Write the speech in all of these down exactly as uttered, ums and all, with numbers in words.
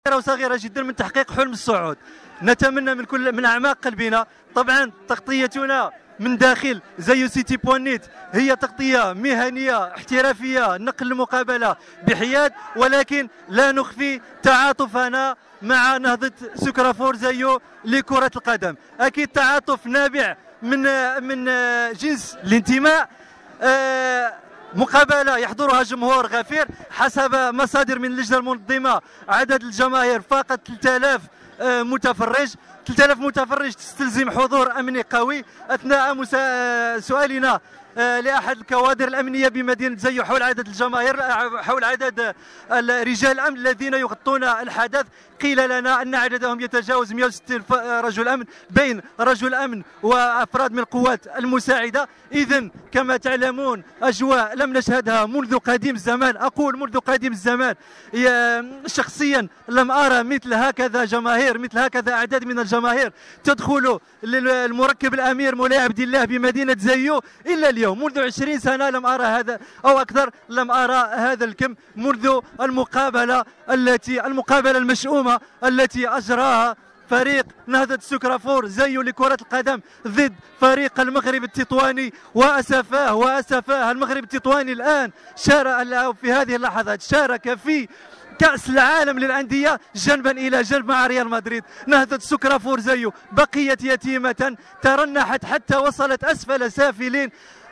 وصغيرة جدا من تحقيق حلم الصعود. نتمنى من كل من أعماق قلبنا، طبعا تغطيتنا من داخل زيو سيتي بوان نيت هي تغطية مهنية احترافية، نقل المقابلة بحياد، ولكن لا نخفي تعاطفنا مع نهضة سكرافور زيو لكرة القدم. أكيد تعاطف نابع من من جنس الانتماء. آه مقابلة يحضرها جمهور غفير، حسب مصادر من اللجنة المنظمة عدد الجماهير فاقت ثلاثة آلاف متفرج. ثلاثة آلاف متفرج تستلزم حضور أمني قوي. أثناء سؤالنا لأحد الكوادر الأمنية بمدينة زيو حول عدد الجماهير، حول عدد رجال الأمن الذين يغطون الحدث، قيل لنا أن عددهم يتجاوز مئة وستين رجل أمن بين رجل أمن وأفراد من القوات المساعدة. إذن كما تعلمون أجواء لم نشهدها منذ قديم الزمان، أقول منذ قديم الزمان. شخصيا لم أرى مثل هكذا جماهير، مثل هكذا أعداد من الجماهير تدخل المركب الأمير مولاي عبد الله بمدينة زيو إلا اليوم. منذ عشرين سنة لم أرى هذا أو أكثر، لم أرى هذا الكم منذ المقابلة التي المقابلة المشؤومة التي أجراها فريق نهضة سكرافور زيو لكرة القدم ضد فريق المغرب التطواني. وأسفاه وأسفاه المغرب التطواني الآن شارك في هذه اللحظات، شارك في كأس العالم للأندية جنبا إلى جنب مع ريال مدريد. نهضة سكرافور زيو بقيت يتيمة، ترنحت حتى وصلت أسفل سافلين.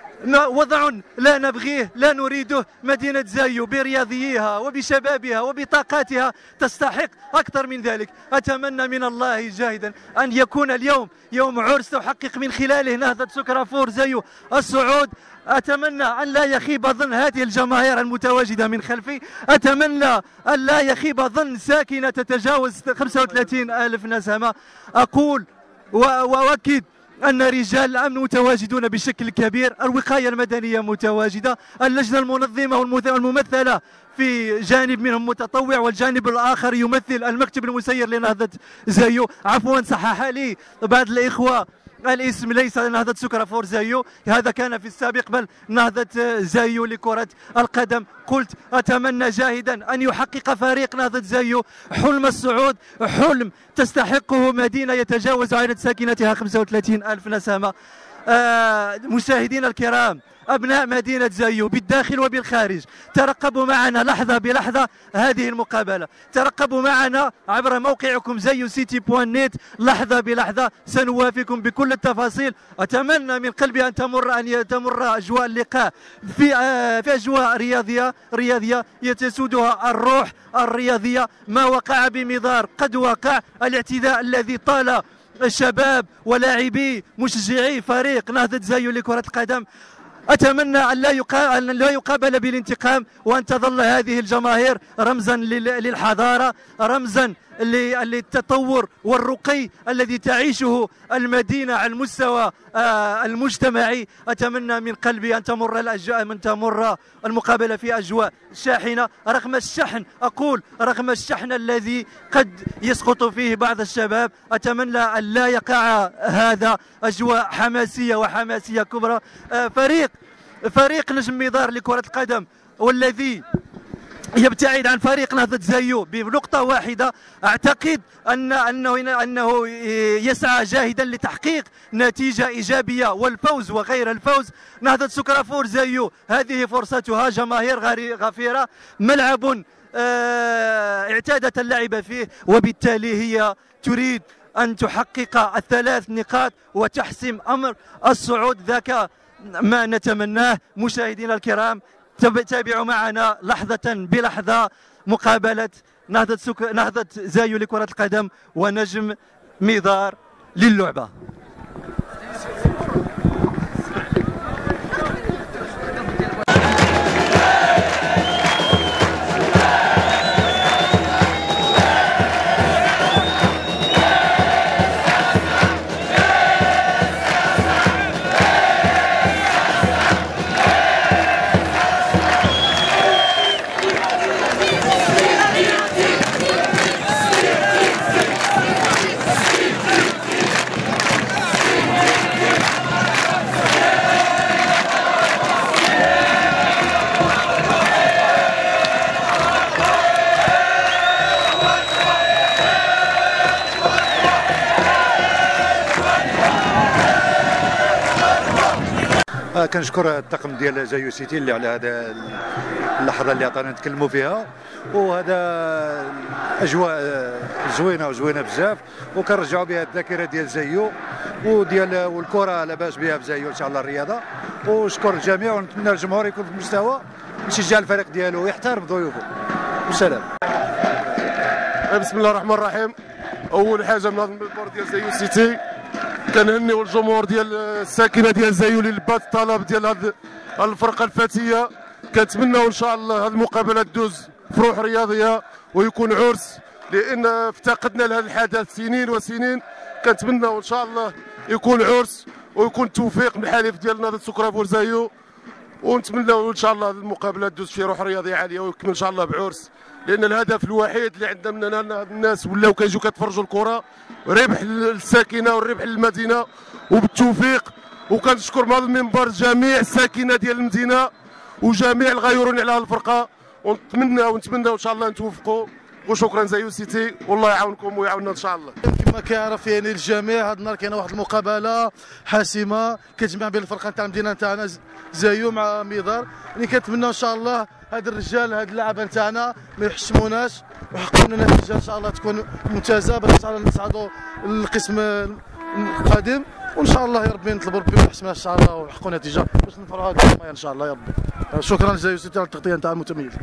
وضع لا نبغيه لا نريده. مدينة زيو برياضيها وبشبابها وبطاقاتها تستحق أكثر من ذلك. أتمنى من الله جاهدا أن يكون اليوم يوم عرس تحقق من خلاله نهضة سكرافور زيو الصعود. أتمنى أن لا يخيب ظن هذه الجماهير المتواجدة من خلفي. أتمنى أن لا يخيب ظن ساكنة تتجاوز خمسة وثلاثين ألف نسمة. أقول وأؤكد أن رجال الأمن متواجدون بشكل كبير، الوقاية المدنية متواجدة، اللجنة المنظمة والممثلة في جانب منهم متطوع، والجانب الآخر يمثل المكتب المسير لنهضة زيو. عفوا صحح لي بعض الإخوة الاسم ليس نهضة سكرافور زيو، هذا كان في السابق بل نهضة زيو لكرة القدم. قلت أتمنى جاهدا أن يحقق فريق نهضة زيو حلم الصعود، حلم تستحقه مدينة يتجاوز عدد ساكنتها خمسة وثلاثين ألف نسمة. آه مشاهدينا الكرام، أبناء مدينة زيو بالداخل وبالخارج، ترقبوا معنا لحظة بلحظة هذه المقابلة، ترقبوا معنا عبر موقعكم زيو سيتي بوان نيت لحظة بلحظة، سنوافيكم بكل التفاصيل. أتمنى من قلبي أن تمر أن تمر أجواء اللقاء في آه في أجواء رياضية رياضية يتسودها الروح الرياضية. ما وقع بمضار قد وقع، الاعتداء الذي طال الشباب ولاعبي مشجعي فريق نهضة زيو لكرة القدم، أتمنى أن لا أن لا يقابل بالانتقام، وأن تظل هذه الجماهير رمزا للحضارة، رمزا للتطور والرقي الذي تعيشه المدينة على المستوى المجتمعي. أتمنى من قلبي أن تمر الأجواء من تمر المقابلة في أجواء شاحنة، رغم الشحن، أقول رغم الشحن الذي قد يسقط فيه بعض الشباب. أتمنى أن لا يقع هذا، أجواء حماسية وحماسية كبرى. فريق فريق نجم مضار لكرة القدم والذي يبتعد عن فريق نهضة زيو بنقطة واحدة، أعتقد أن أنه أنه يسعى جاهدا لتحقيق نتيجة إيجابية والفوز وغير الفوز. نهضة سكرافور زيو هذه فرصتها، جماهير غفيرة، ملعب اعتادت اللعب فيه، وبالتالي هي تريد أن تحقق الثلاث نقاط وتحسم أمر الصعود. ذاك ما نتمناه. مشاهدينا الكرام، تابعوا معنا لحظة بلحظة مقابلة نهضة سك... نهضة زيو لكرة القدم ونجم مضار للعبة. آه كنشكر الطاقم ديال زايو سيتي اللي على هذا اللحظه اللي عطانا نتكلموا فيها، وهذا اجواء زوينه وزوينه بزاف، وكنرجعوا بها الذاكره ديال زايو وديال والكره لاباس بها في زايو ان شاء الله الرياضه. ونشكر الجميع ونتمنى الجمهور يكون في المستوى ويشجع الفريق ديالو ويحترم ضيوفه. والسلام. بسم الله الرحمن الرحيم. اول حاجه من هذا المنبر ديال زايو سيتي كنهنيو الجمهور ديال الساكنه ديال زايو اللي لبات الطلب ديال هذه الفرقه الفتيه. كنتمناو ان شاء الله هذه المقابله تدوز في روح رياضيه ويكون عرس، لان افتقدنا لهذا الحدث سنين وسنين. كنتمناو ان شاء الله يكون عرس ويكون توفيق من الحليف ديال نهضه سكرافور زايو، ونتمناو ان شاء الله هذه المقابله تدوز في روح رياضيه عاليه ويكمل ان شاء الله بعرس، لان الهدف الوحيد اللي عندنا من الناس ولاو كيجيو كيتفرجوا الكره ربح للساكنه والربح للمدينه وبالتوفيق. وكنشكر من هذا المنبر جميع الساكنه ديال المدينه وجميع الغيورين على الفرقه، ونتمنى ونتمنى ان شاء الله نتوفقوا. وشكرا زايو سيتي، والله يعاونكم ويعاوننا ان شاء الله. كما كيعرف يعني الجميع هذا النهار كاينه واحد المقابله حاسمه كتجمع بين الفرقه تاع المدينه تاعنا زايو مع ميدار، اللي كنتمنى ان شاء الله هاد الرجال هاد اللعابه تاعنا ما يحشموناش ويحققوا لنا نتيجه ان شاء الله تكون ممتازه باش ان شاء الله نصعدوا للقسم القادم، وان شاء الله يا ربي نطلبوا ربي ما يحسمنا ان شاء الله ويحققوا نتيجه باش نفرحوا هذا ان شاء الله يا ربي. شكرا زايو سيتي على التغطيه نتاع المتميز.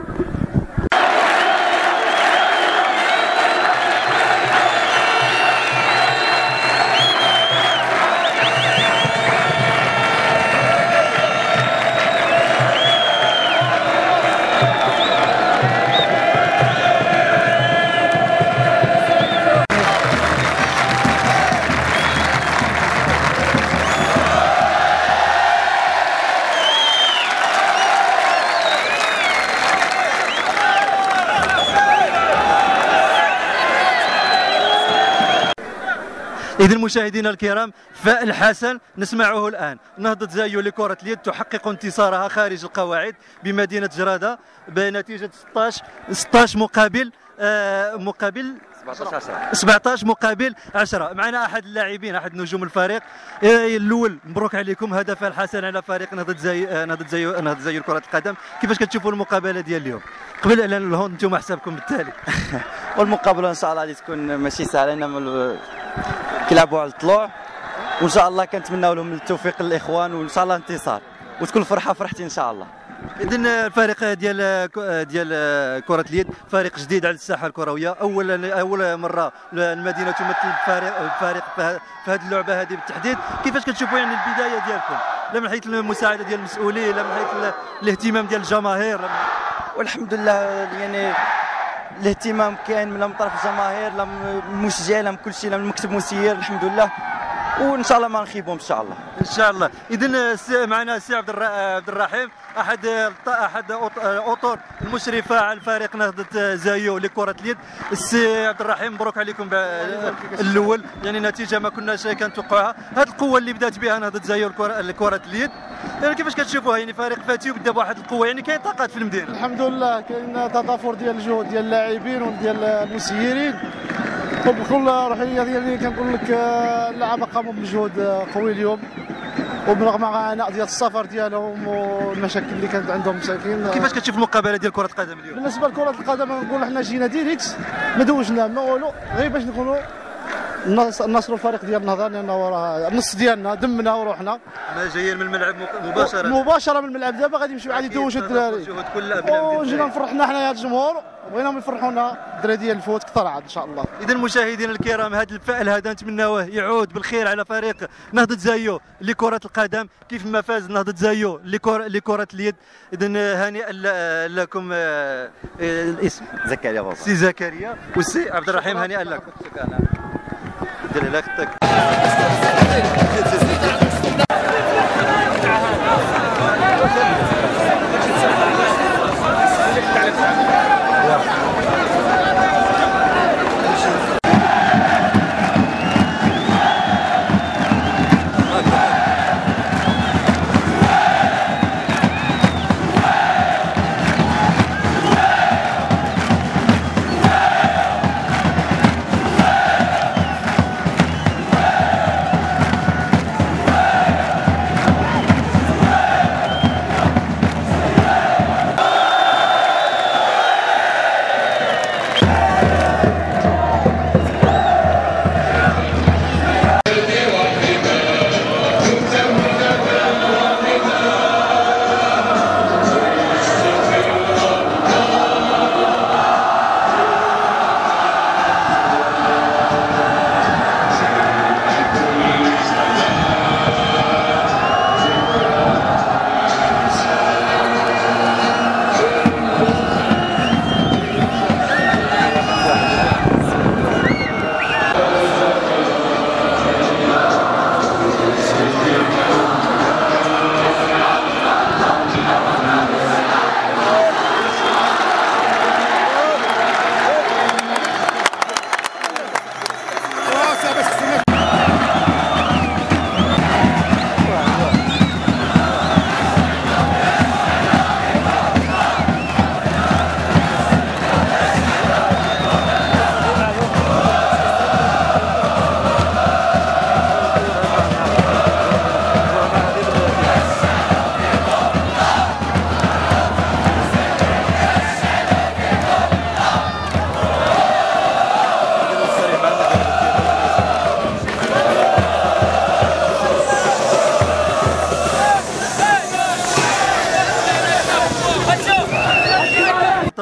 إذن مشاهدينا الكرام، فالحسن نسمعه الآن. نهضة زايو لكرة اليد تحقق انتصارها خارج القواعد بمدينة جرادة بنتيجة ستطاش ستطاش مقابل آه مقابل سبعطاش مقابل عشرة. معنا أحد اللاعبين أحد نجوم الفريق. الأول مبروك عليكم، هدف الحسن على فريق نهضة زايو نهضة زايو نهضة زايو لكرة القدم. كيفاش كتشوفوا المقابلة ديال اليوم؟ قبل اعلان الهون انتم حسابكم بالتالي. والمقابله ان شاء الله غادي تكون ماشي سهله، انما كيلعبوا على الطلوع، وان شاء الله كنتمناو لهم التوفيق للاخوان وان شاء الله انتصار وتكون الفرحه فرحتي ان شاء الله. اذن الفريق ديال ديال كره اليد فريق جديد على الساحه الكرويه، اول اول مره المدينه تمثل فريق فريق في هذه اللعبه هذه بالتحديد. كيفاش كتشوفوا يعني البدايه ديالكم، لا من حيث المساعده ديال المسؤولين، لا من حيث الاهتمام ديال الجماهير؟ والحمد لله يعني الاهتمام كاين من طرف الجماهير، لا من المشجع، لا من كل شيء، لا من المكتب المسير، الحمد لله، وان شاء الله ما نخيبهم ان شاء الله. ان شاء الله. اذن معنا السي عبد الرحيم، احد احد اطر المشرفه على الفريق نهضه زايو لكره اليد. السي عبد الرحيم مبروك عليكم الاول، يعني نتيجه ما كناش كنتوقعوها. هذه القوه اللي بدات بها نهضه زايو لكره اليد، يعني كيفاش كتشوفوها؟ يعني فريق فتي وبدا بواحد القوه، يعني كاين طاقات في المدينه. الحمد لله كاين تضافر ديال الجهود ديال اللاعبين وديال المسيرين، وبكل روحيه ديالي كنقول لك اللعابه قاموا بمجهود قوي اليوم، وبرغم عناء ديال السفر ديالهم والمشاكل اللي كانت عندهم مساكين. كيفاش كتشوف المقابله ديال كره القدم اليوم؟ بالنسبه لكره القدم نقول حنا جينا ديريكت، ما دوجنا ما والو، غير باش نكونوا نصروا الفريق ديال النهضه، لانه راه النص ديالنا دمنا وروحنا. ما جايين من الملعب مباشره مباشره من الملعب، دابا غادي يمشيو عادي يدوجوا الدراري، وجينا نفرحنا حنا هذا الجمهور، بغيناهم يفرحونا الدراري ديال الفوت كثر عاد ان شاء الله. اذا مشاهدينا الكرام، هذا الفعل هذا نتمناوه يعود بالخير على فريق نهضه زايو لكره القدم كيف ما فاز نهضه زايو لكره لكره اليد. اذا هانئا لكم. الاسم زكريا بابا، سي زكريا والسي عبد الرحيم، هانئا لكم. دير لها خطك.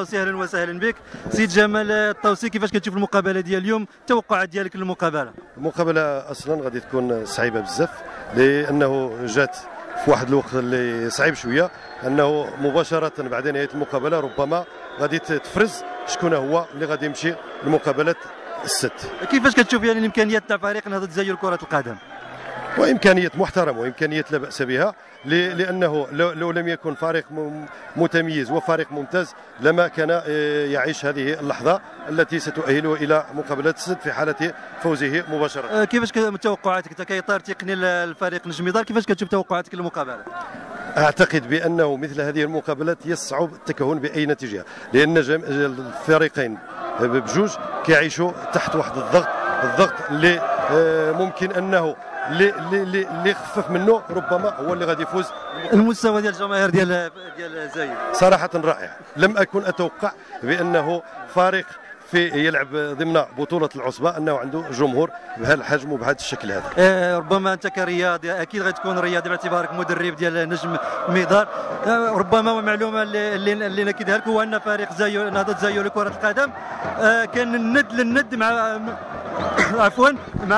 الطوسي، اهلا وسهلا بك. سيد جمال الطوسي، كيفاش كتشوف المقابله ديال اليوم؟ التوقعات ديالك للمقابله؟ المقابله اصلا غادي تكون صعيبه بزاف، لانه جات في واحد الوقت اللي صعيب شويه، انه مباشره بعد نهايه المقابله ربما غادي تفرز شكون هو اللي غادي يمشي لمقابله الست. كيفاش كتشوف يعني الامكانيات تاع فريق نهضه زايو لكره القدم؟ وامكانيات محترمه وامكانيات لا باس بها، لانه لو لم يكن فريق متميز وفريق ممتاز لما كان يعيش هذه اللحظه التي ستؤهله الى مقابله السد في حاله فوزه مباشره. كيفاش توقعاتك انت كاطار تقني الفريق نجم ميدار، كيفاش كتشوف توقعاتك للمقابله؟ اعتقد بانه مثل هذه المقابلات يصعب التكهن باي نتيجه، لان الفريقين بجوج كيعيشوا تحت واحد الضغط، الضغط اللي ممكن انه اللي اللي اللي خفف منه ربما هو اللي غادي يفوز. المستوى ديال الجماهير ديال ديال زايد صراحه رائع، لم اكن اتوقع بانه فريق في يلعب ضمن بطوله العصبه انه عنده جمهور بهذا الحجم وبهذا الشكل هذا. آه ربما انت كرياضي اكيد غتكون رياضي باعتبارك مدرب ديال نجم ميدار، آه ربما معلومه اللي اللي ناكدها لك هو ان فريق زايو نهضه زايو لكره القدم آه كان الند للند مع عفوا مع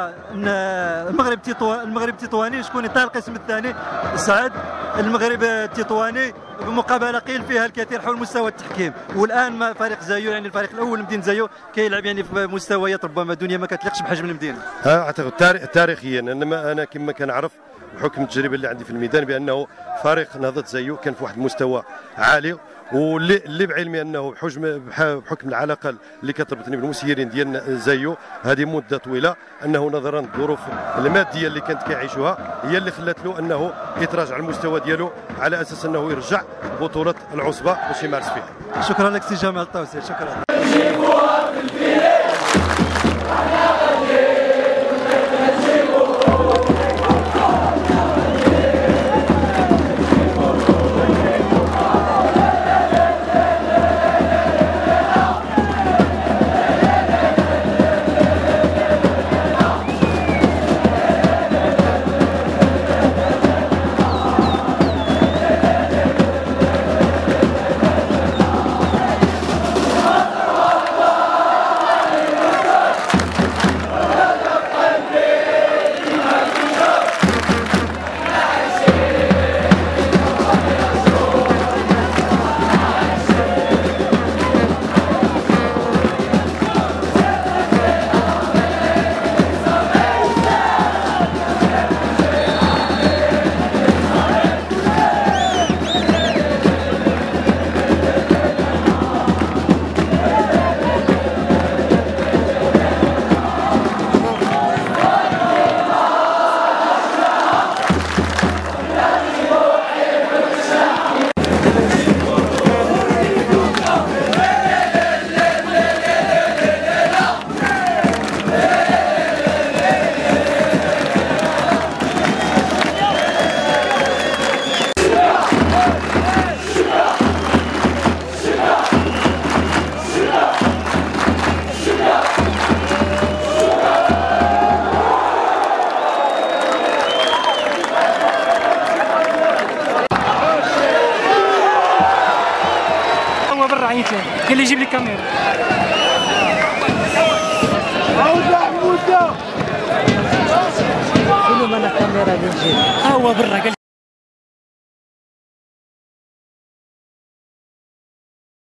المغرب التطواني المغرب التطواني شكون يطال القسم الثاني صعد المغرب التطواني بمقابله قيل فيها الكثير حول مستوى التحكيم، والان ما فريق زايو يعني الفريق الاول لمدينه زايو كيلعب يعني في مستويات ربما دنيا ما كتليقش بحجم المدينه. اعتقد تاريخيا انما انا كما كنعرف بحكم التجربه اللي عندي في الميدان بانه فريق نهضه زايو كان في واحد المستوى عالي، واللي اللي بعلمي انه بحجم بحكم العلاقه اللي كتربطني بالمسيرين ديال زايو هذه مده طويله، انه نظرا للظروف الماديه اللي كانت كيعيشها هي اللي خلات له انه يتراجع المستوى ديالو على اساس انه يرجع بطوله العصبه باش يمارس فيها. شكرا لك سي جمال الطوسي، شكرا. قال لي جيب لي كاميرا. عاود محمود قول له انا كاميرا اللي نجيب. ها هو برا.